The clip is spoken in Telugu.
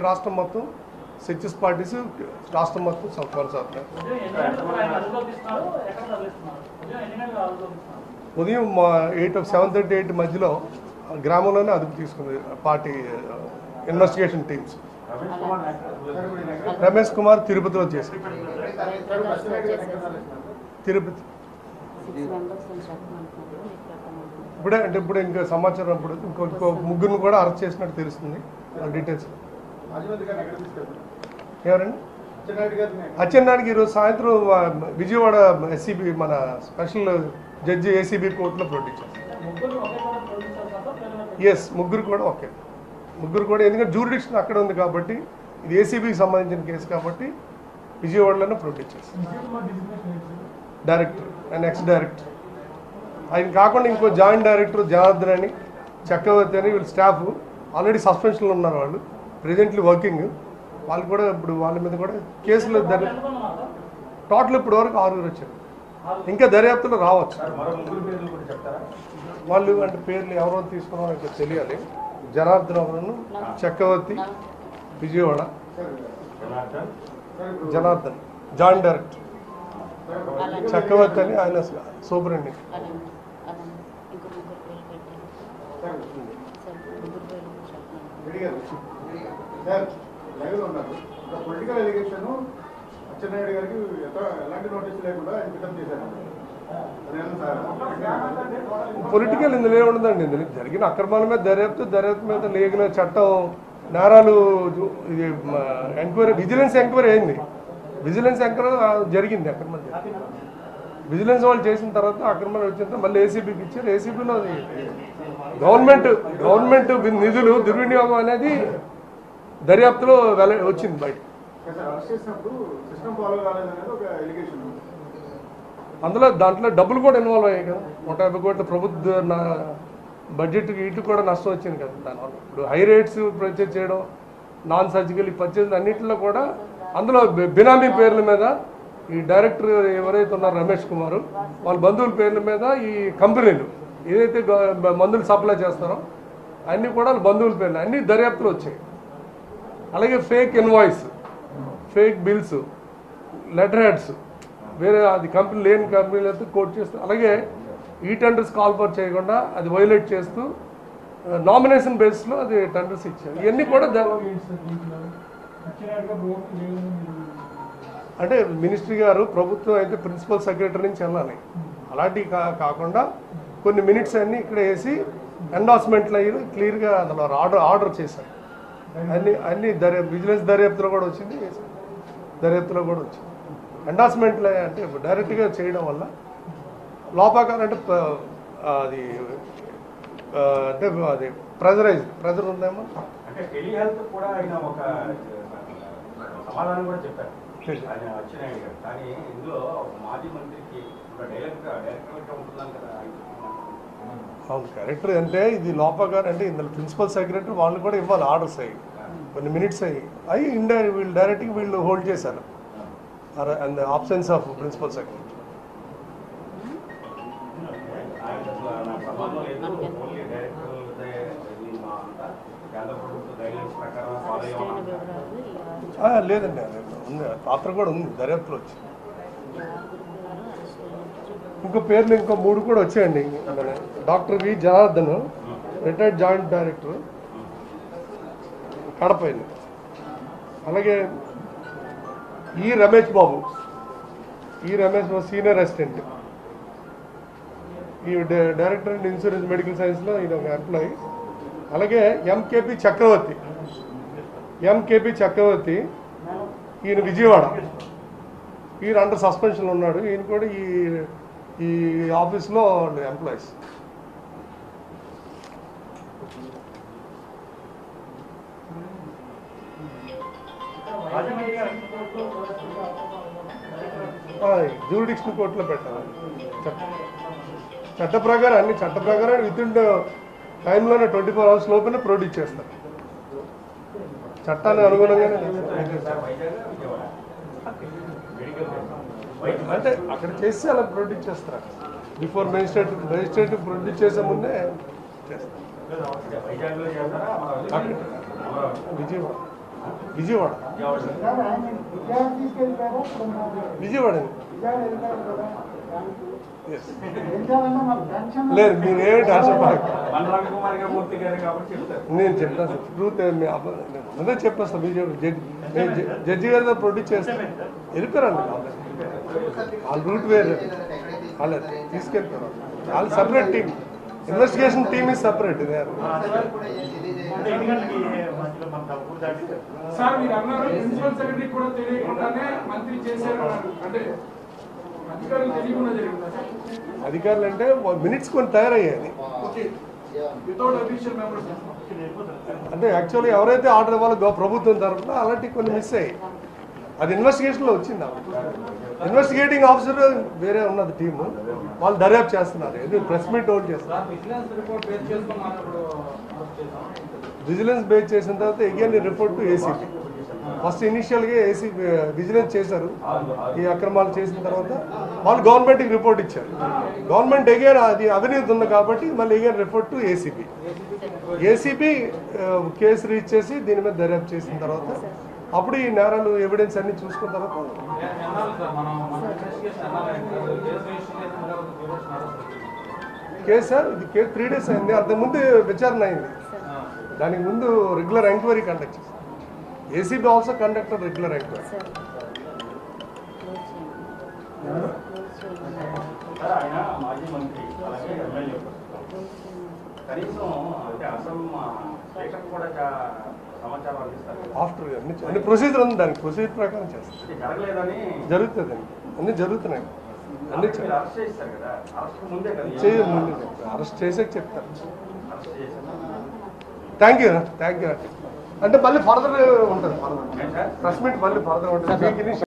రాష్ట్రం మొత్తం సెక్యూస్ పార్టీస్ రాష్ట్రం మొత్తం కొనసాగుతాయి. ఉదయం 7:30 8 మధ్యలో గ్రామంలోనే అదుపు తీసుకుంది party investigation teams. Ramesh Kumar తిరుపతిలో చేశారు. తిరుపతి ఇప్పుడు ఇంకా సమాచారం ఇప్పుడు ఇంకో ముగ్గురిని కూడా అరెస్ట్ చేసినట్టు తెలుస్తుంది. డీటెయిల్స్ ఎవరండి? అచ్చెన్నాయుడికి ఈరోజు సాయంత్రం విజయవాడ ఎస్సీబీ మన స్పెషల్ జడ్జి ఏసీబీ కోర్టులో ప్రొడ్యూస్ చేస్తారు. ఎస్, ముగ్గురు కూడా ఓకే. ముగ్గురు కూడా ఎందుకంటే జ్యూరిడిక్షన్ అక్కడ ఉంది కాబట్టి ఇది ఏసీబీకి సంబంధించిన కేసు కాబట్టి విజయవాడలోనే ప్రొడ్యూస్ చేస్తారు. డైరెక్టర్ అండ్ ఎక్స్ డైరెక్టర్ ఆయన కాకుండా ఇంకో జాయింట్ డైరెక్టర్ జనార్దన్ అని చక్రవర్తి అని వీళ్ళు స్టాఫ్ ఆల్రెడీ సస్పెన్షన్లో ఉన్నారు. వాళ్ళు ప్రెజెంట్లీ వర్కింగ్. వాళ్ళు కూడా ఇప్పుడు వాళ్ళ మీద కూడా కేసులు టోటల్ ఇప్పుడు వరకు 6 వచ్చారు. ఇంకా దర్యాప్తులో రావచ్చు. వాళ్ళు అంటే పేర్లు ఎవరో తీసుకున్నారో ఇంకా తెలియాలి. జనార్దన్ ఎవరు, చక్రవర్తి విజయవాడ, జనార్దన్ జాయింట్ డైరెక్టర్, చక్రవర్తి అని ఆయన సూపరింటెండెంట్. పొలిటికల్ ఎలిగేషన్ అచ్చెన్నాయుడు గారికి ఎలాంటి నోటీస్ లేకుండా పికప్ చేశారు. పొలిటికల్ ఇందులో ఏముండదండి. ఇందులో జరిగిన అక్రమాల మీద దర్యాప్తు మీద లేగిన చట్టం నేరాలు ఇది ఎంక్వైరీ విజిలెన్స్ ఎంక్వైరీ అయింది. విజిలెన్స్ ఎంక్వైరీ జరిగింది. అక్రమం విజిలెన్స్ వాళ్ళు చేసిన తర్వాత అక్రమాలు వచ్చిన తర్వాత మళ్ళీ ఏసీబీకి ఇచ్చారు. ఏసీబీలో గవర్నమెంట్ నిధులు దుర్వినియోగం అనేది దర్యాప్తులో వచ్చింది బయట. దాంట్లో డబ్బులు కూడా ఇన్వాల్వ్ అయ్యాయి కదా. 150 కోట్ల ప్రభుత్వ బడ్జెట్కి ఇటు కూడా నష్టం వచ్చింది కదా దానివల్ల. ఇప్పుడు హై రేట్స్ పర్చేజ్ చేయడం, నాన్ సర్జికల్ పర్చేజ్ అన్నింటిలో కూడా అందులో బినామీ పేర్ల మీద ఈ డైరెక్టర్ ఎవరైతే ఉన్నారో రమేష్ కుమార్ వాళ్ళ బంధువుల పేర్ల మీద ఈ కంపెనీలు ఏదైతే మందులు సప్లై చేస్తారో అన్నీ కూడా బంధువుల పేర్లు అన్నీ దర్యాప్తులు వచ్చాయి. అలాగే fake invoice, fake bills, letter heads వేరే అది కంపెనీ లేని కంపెనీలతో కోట్ చేస్తూ, అలాగే ఈ టెండర్స్ కాల్ఫర్ చేయకుండా అది వైలేట్ చేస్తూ నామినేషన్ బేస్లో అది టెండర్స్ ఇచ్చారు. ఇవన్నీ కూడా అంటే మినిస్ట్రీ గారు ప్రభుత్వం అయితే ప్రిన్సిపల్ సెక్రటరీ నుంచి వెళ్ళాలి. అలాంటివి కాకుండా కొన్ని మినిట్స్ అన్నీ ఇక్కడ వేసి ఎండార్స్మెంట్లు అయ్యి క్లియర్గా అందులో ఆర్డర్ చేశారు. అన్ని విజిలెన్స్ దర్యాప్తులో కూడా వచ్చింది, దర్యాప్తులో కూడా వచ్చింది. ఎండార్స్మెంట్లు అంటే డైరెక్ట్గా చేయడం వల్ల లోపాకారం అంటే అది అంటే అది ప్రెజర్ ఉందేమో. అంటే టెలిహెల్త్ కూడా ఆయన ఒక సమాధానం కూడా చెప్పారు అచ్చెన్నాయుడు గారు. కానీ ఇందులో మాజీ మంత్రికి డైరెక్టర్గా ఉంటున్నాను కదా. అవును, కరెక్టర్ అంటే ఇది లోపాకారం అంటే ఇందులో ప్రిన్సిపల్ సెక్రటరీ వాళ్ళు కూడా ఇవ్వాలి ఆర్డర్స్ అయ్యి కొన్ని మినిట్స్ అయ్యి వీళ్ళు డైరెక్ట్గా వీళ్ళు హోల్డ్ చేశారు and absence of principal secretary. లేదండి, ఉంది పాత్ర కూడా ఉంది దర్యాప్తులో వచ్చి. ఇంకో పేర్లు ఇంకో 3 కూడా వచ్చాయండి. Doctor V Janardhan retired joint director కడపైన. అలాగే ఈ రమేష్ బాబు సీనియర్ అసిస్టెంట్, ఈ డైరెక్టర్ అండ్ ఇన్సూరెన్స్ మెడికల్ సైన్స్లో ఈయన ఒక ఎంప్లాయీ. అలాగే ఎంకేపీ చక్రవర్తి ఈయన విజయవాడ, ఈయన అండర్ సస్పెన్షన్లో ఉన్నాడు. ఈయన కూడా ఈ ఆఫీస్లో ఎంప్లాయీస్. జ్యూరిడిక్షన్ కోర్టులో పెట్టాలి. చట్ట ప్రకారం విత్ ఇన్ టైంలోనే 24 hours లోపలే ప్రొడ్యూస్ చేస్తారు. చట్టానికి అనుగుణంగానే అంటే అక్కడ చేసి అలా ప్రొడ్యూస్ చేస్తారు. బిఫోర్ మెజిస్ట్రేటివ్ ప్రొడ్యూస్ చేసే ముందే చేస్తారు. విజయవాడ విజయవాడ విజయవాడ లేదు మీరు ఏమిటి ఆశపడక నేను చెప్తాను సార్ ట్రూత్ ముందే చెప్పేస్తాను విజయవాడ జడ్జి గారితో ప్రొడ్యూస్ చేస్తాను వెళ్ళిపోయారండి వాళ్ళ రూట్ వేరే వాళ్ళే తీసుకెళ్ళిపోయారు వాళ్ళు separate team investigation team is separate sir మీరు అన్నారు ప్రిన్సిపల్ సెక్రటరీ కూడా తెలియకుండానే మంత్రి చేశారు అంటే అధికారులు తెలియకుండా జరిగిందా అధికారులు అంటే మినిట్స్ కొన్ని తయారయ్యాయి వితౌట్ అఫీషియల్ మెంబర్స్ అంటే యాక్చువల్లీ ఎవరైతే ఆర్డర్ ఇవ్వాలో ప్రభుత్వం తరఫున అలాంటివి కొన్ని మిస్ అయ్యాయి అది ఇన్వెస్టిగేషన్లో వచ్చింది ఇన్వెస్టిగేటింగ్ ఆఫీసర్ వేరే ఉన్నది టీము వాళ్ళు దర్యాప్తు చేస్తున్నారు ఎందుకు ప్రెస్ మీట్ హోల్డ్ చేస్తున్నారు విజిలెన్స్ బేస్ చేసిన తర్వాత again report to ACP first ఇనిషియల్గా ఏసీపీ విజిలెన్స్ చేశారు ఈ అక్రమాలు చేసిన తర్వాత వాళ్ళు గవర్నమెంట్కి రిపోర్ట్ ఇచ్చారు గవర్నమెంట్ అగైన్ అది అవినీతి ఉంది కాబట్టి మళ్ళీ again report to ACP case reach చేసి దీని మీద దర్యాప్తు చేసిన తర్వాత అప్పుడు ఈ నేరాలు ఎవిడెన్స్ అన్ని చూసుకున్న తర్వాత కేసు సార్ ఇది కేసు 3 days అయింది అంతకుముందు విచారణ అయింది దానికి ముందు రెగ్యులర్ ఎంక్వైరీ కండక్ట్ చేశారు ACB also conductor regular enquiry ఆయన మాజీ మంత్రి అలాగే ఎమ్మెల్యే కనీసం అంటే అసలు స్పీకర్ కూడా సమాచారం అందిస్తారు ఆఫ్టర్ అన్ని ప్రొసీజర్ ఉంది దానికి ప్రొసీజర్ ప్రకారం చేస్తారు జరగలేదని జరుగుతుందండి అన్నీ జరుగుతున్నాయి అన్ని అరెస్ట్ చేస్తారు కదా అరెస్ట్ ముందే కదా ముందు అరెస్ట్ చేసాక చెప్తారు అరెస్ట్ చేశారు థ్యాంక్ యూ అంటే మళ్ళీ ఫర్దర్ ఉంటుంది ప్రెస్ మీట్ మళ్ళీ ఫర్దర్ ఉంటుంది